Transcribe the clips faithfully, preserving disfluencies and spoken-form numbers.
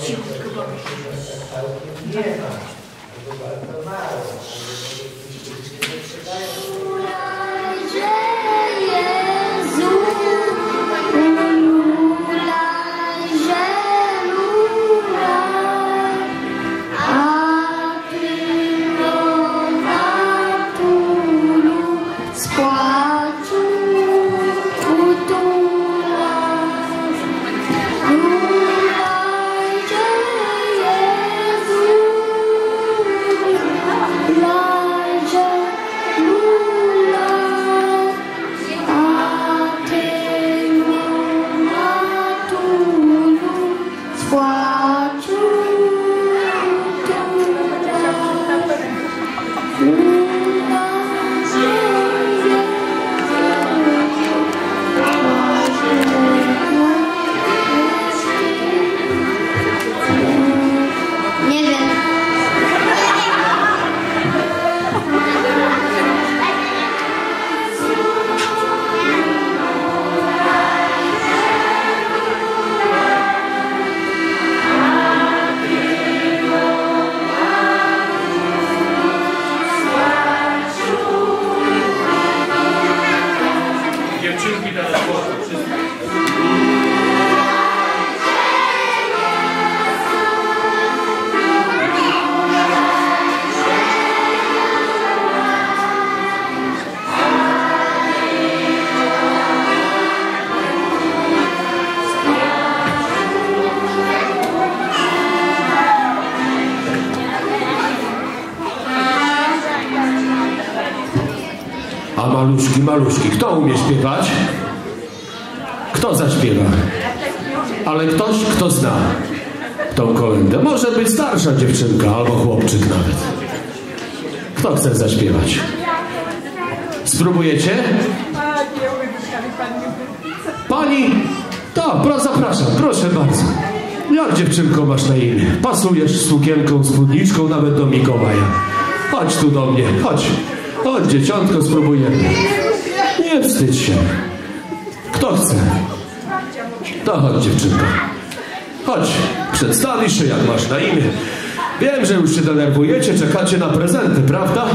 Nie ma, to bardzo mało. A maluszki, maluszki, kto umie śpiewać? Kto zaśpiewa? Ale ktoś, kto zna tą kolędę. Może być starsza dziewczynka albo chłopczyk nawet. Kto chce zaśpiewać? Spróbujecie? Pani? To, pro, zapraszam, proszę bardzo. Jak dziewczynko masz na imię? Pasujesz z sukienką, spódniczką nawet do Mikołaja. Chodź tu do mnie, chodź. Chodź, dzieciątko, spróbujemy. Nie wstydź się. Kto chce? To chodź, dziewczynko. Chodź, przedstawisz się, jak masz na imię. Wiem, że już się denerwujecie, czekacie na prezenty, prawda?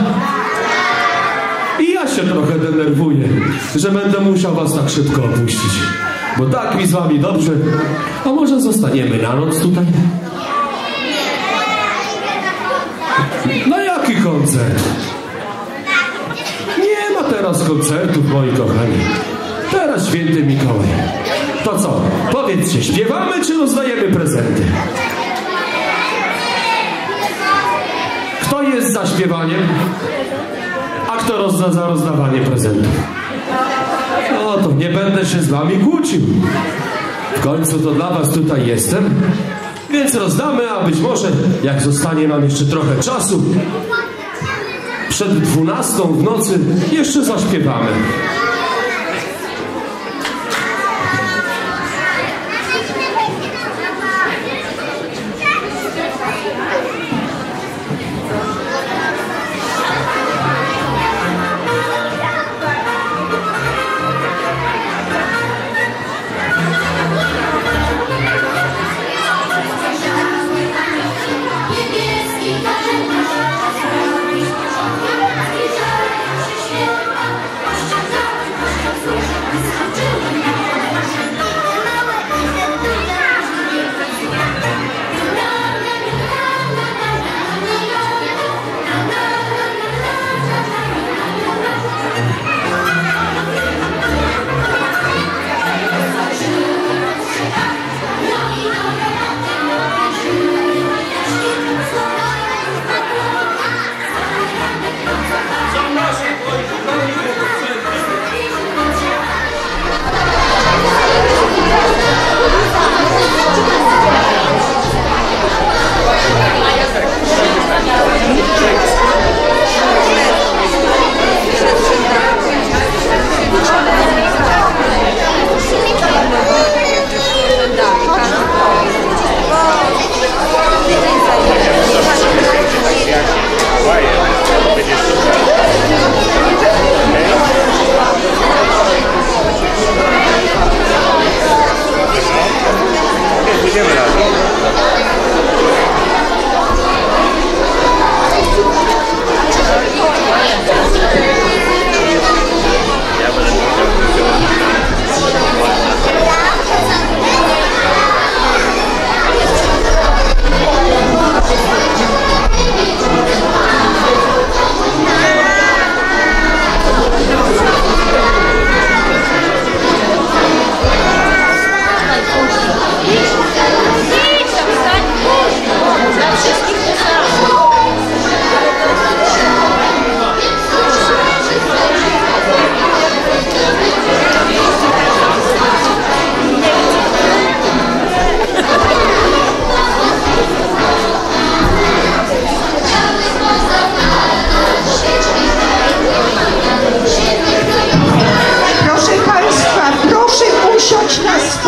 I ja się trochę denerwuję, że będę musiał was tak szybko opuścić. Bo tak mi z wami dobrze. A może zostaniemy na noc tutaj? Na jaki koncert? Nie ma teraz koncertów, moi kochani. Teraz święty Mikołaj. To co? Powiedzcie, śpiewamy czy rozdajemy prezenty? Kto jest za śpiewaniem? A kto rozda za rozdawanie prezentów? No to nie będę się z wami kłócił. W końcu to dla was tutaj jestem. Więc rozdamy, a być może, jak zostanie nam jeszcze trochę czasu, przed dwunastą w nocy jeszcze zaśpiewamy. Thank you.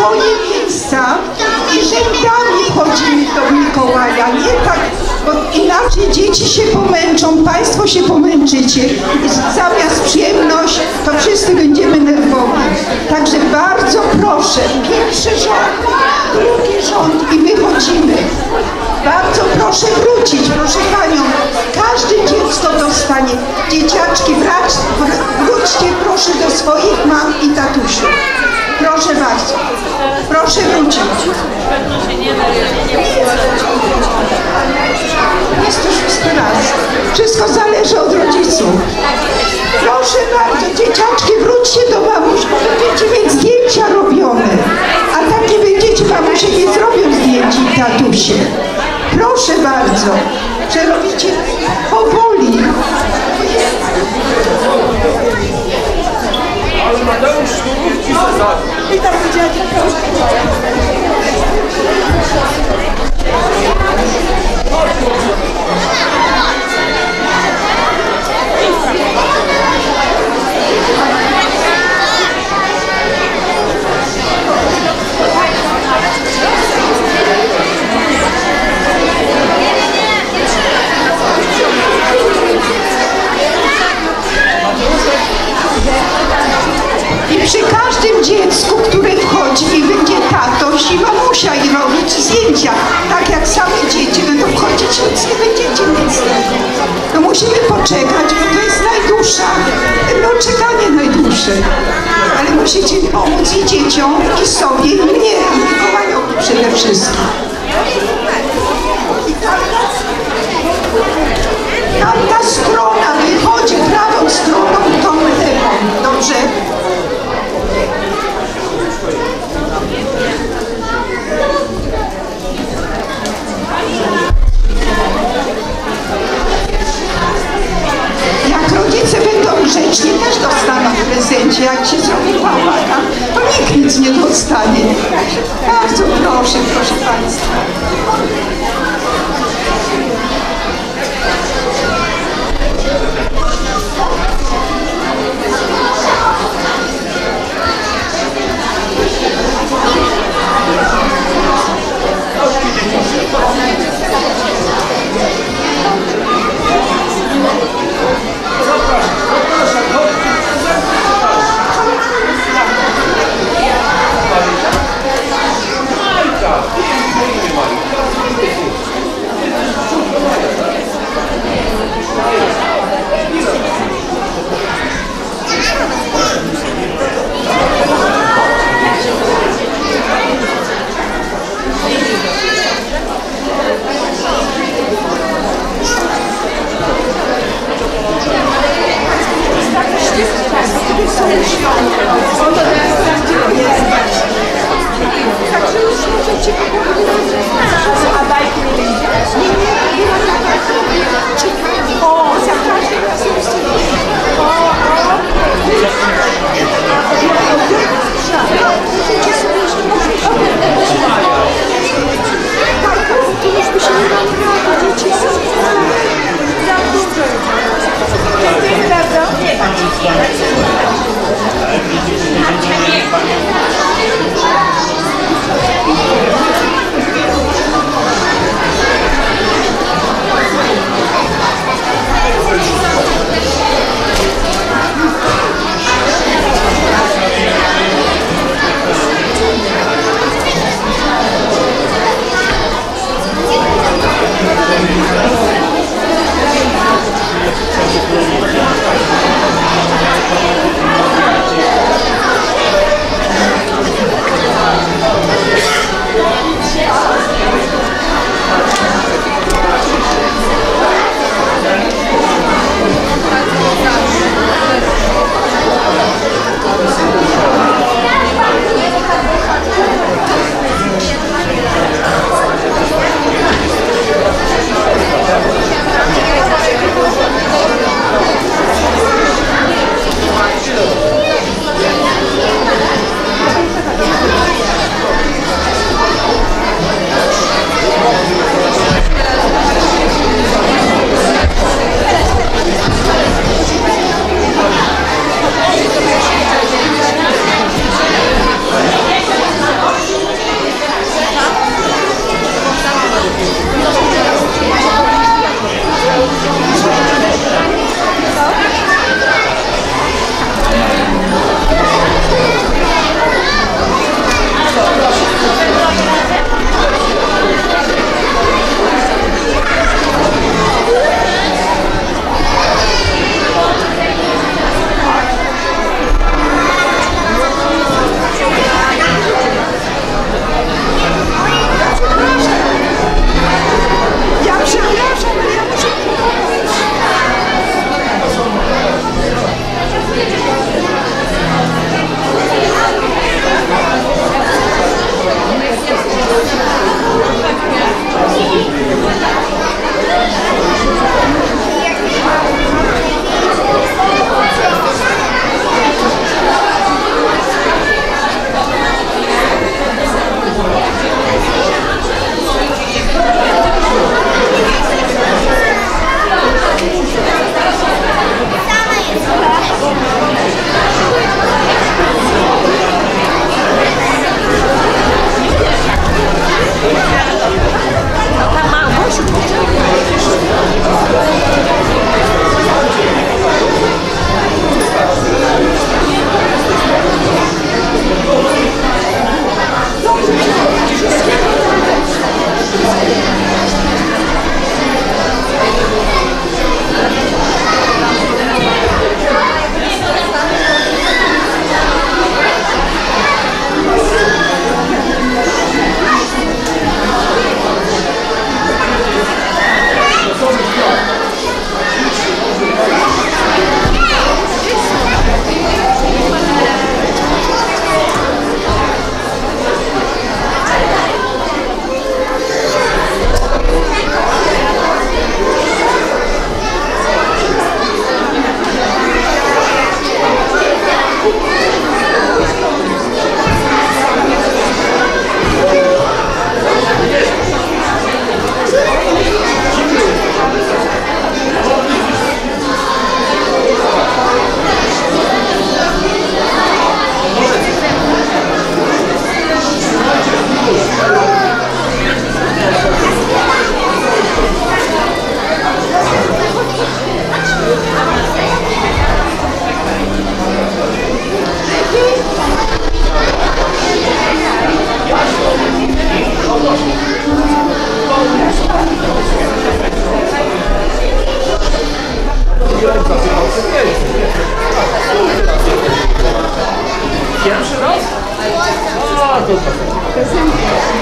swoje miejsca i rzędami wchodzimy do Mikołaja, nie tak, bo inaczej dzieci się pomęczą, państwo się pomęczycie i zamiast przyjemność, to wszyscy będziemy nerwowi. Także bardzo proszę, pierwszy rząd, drugi rząd i wychodzimy. Bardzo proszę wrócić, proszę Panią, każde dziecko dostanie. Dzieciaczki, wrać, wróćcie proszę do swoich mam i tatusiów. Proszę bardzo, proszę wrócić. Jest to szósty raz. Wszystko zależy od rodziców. Proszę bardzo, dzieciaczki, wróćcie do mamuś, bo będziecie mieć zdjęcia robione. A tak nie będziecie, mamusie nie zrobią zdjęć i tatusie. Proszę bardzo, że robicie powoli. Ale Mateusz, mówcie się za... Witam, dzieciaki, proszę. I przy każdym dziecku, które wchodzi i będzie tatoś i mamusia i robić zdjęcia, tak jak same dzieci będą wchodzić, nic nie będziecie mieć z tego. No musimy poczekać, bo to jest najdłuższa, no czekanie najdłuższe. Ale musicie pomóc i dzieciom, i sobie, i mnie, i Mikołajowi przede wszystkim. I tamta, tamta strona wychodzi prawą stroną, tą lewą, dobrze? Jak rodzice będą grzeczni, też dostaną w prezencie. Jak się zrobi bałagan, to nikt nic nie dostanie. Bardzo proszę, proszę Państwa.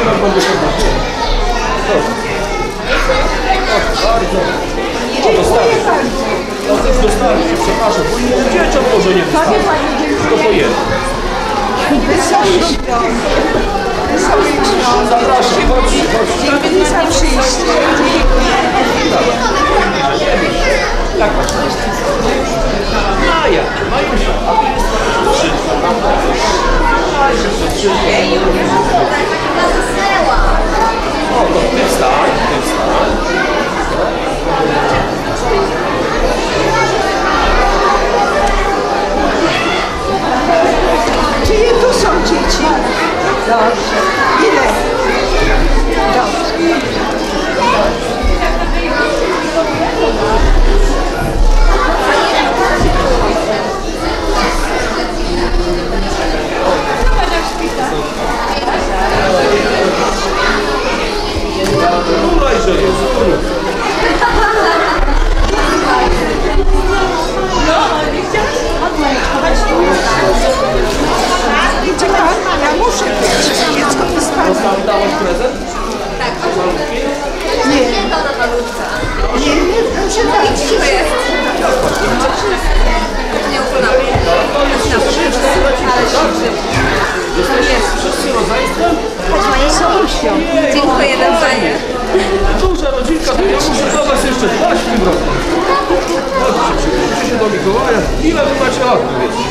raz będę się bawił. Bardzo. O, dostali. O, też dostali się, przepraszam, bo innym dzieciom może nie dostali. Tylko po jednym. Wesołych świąt. Wesołych świąt. Zapraszam, chodźcie, chodźcie. Dziękuję za przyjście. Tak, Maja, Majusia, a tu jest trzy. O, to ty wstań, ty wstań. Czyje tu są dzieci? Dobrze. Ile? Dobrze. Tutaj, że jest. Czekaj, ja muszę być. Dziecko mi spadło. Tam dałaś prezent? Tak. Nie. Nie, to do malutka. Nie, nie, proszę dać. Nie ukunam. Ale się Jesteście wszyscy rodzeństwem? Wesołych świąt. dziękuję nawzajem. Duża rodzinka, to ja muszę do was jeszcze dbać w tym roku. Chodźcie, przygotujcie się do Mikołaja. Ile wy macie lat, wiecie?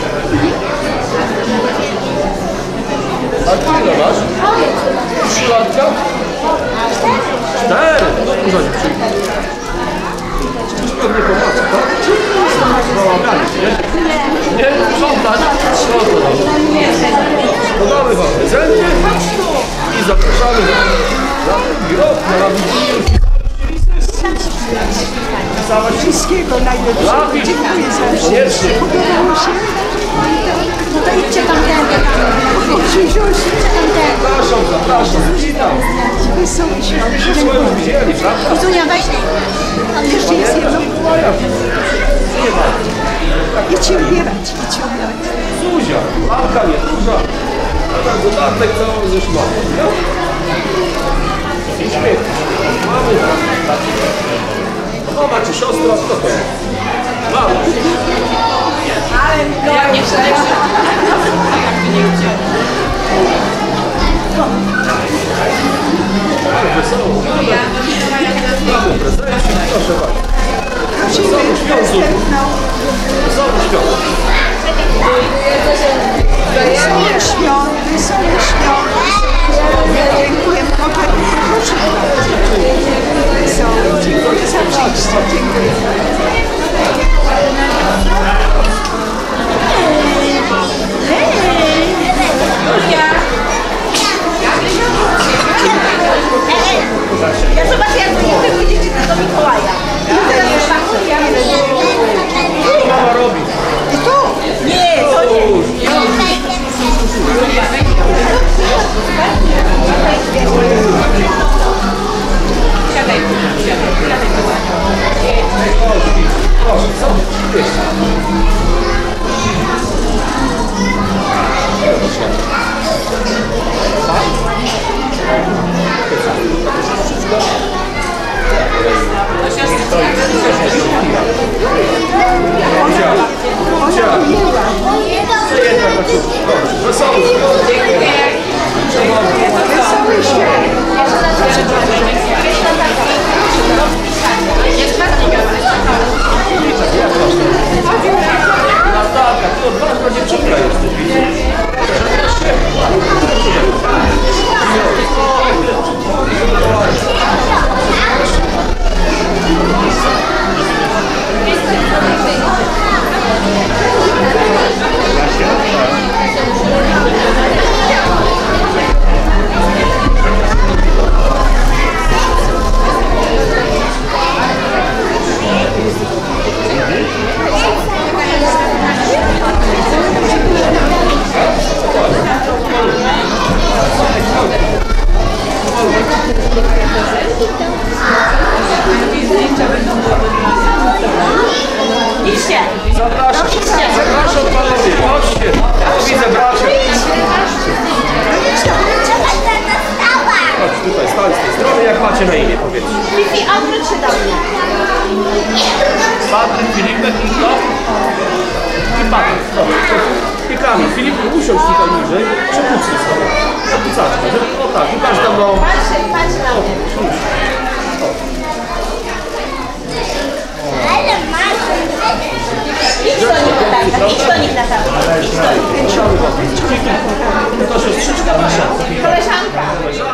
A ty ile masz? Trzy latka? Cztery! No duża dziewczynka. Już pewnie pomaga, tak? Pomaganie, nie? Nie? Sprzątać? Sprzątać. Podamy wam prezenty i zapraszamy na drugi rok, na Wigilię. Pisałaś Wszystkiego najlepszego. Dziękuję za przyjście. koniecznie. Podobało się? No to idźcie tam ten. Krzysiuś, Zapraszam, zapraszam. Witam. wesołych świąt. Wszystko już widzieli, prawda? Zunia, weź. Jeszcze jest jedno. Mikołaja. Nie ma. Idźcie ubierać, idźcie ubierać. Zuzia, lalka nieduża. A na dodatek całą ze szmatą, nie? I śmiech. Mamy mama czy siostra, kto to jest? Mama. Ale Mikołaj nie przejdzie. Ale wesoło. Mamy prezencik, proszę bardzo. Prosimy Wesoły świąt, Zuziu. następną. Wesoły świąt. Wesołych świąt, wesołych świąt. Dziękuję. Mogę? Proszę bardzo. Wesołych. Dziękuję za przyjście. Dziękuję. Ja zobaczę, jak wy pójdziecie do Mikołaja. Co mama robi? I tu? Nie, to nie. Siadaj, siadaj. Proszę, co? Jeszcze. Wesoły świąt. Wesołych świąt. Jest macie na imię, powiedzcie? Fifi, odwróć się do mnie. Patryk, Filipek i kto? I Patryk. Dobra. I Kamil. Filip, usiądź tutaj niżej. Przekucnij sobie. Na kucaczkę. O tak, i patrz tam, no. Patrz, patrz na mnie. Idź do nich na targach, idź do nich na targach. Idź do nich. To siostrzyczka nasza. Koleżanka.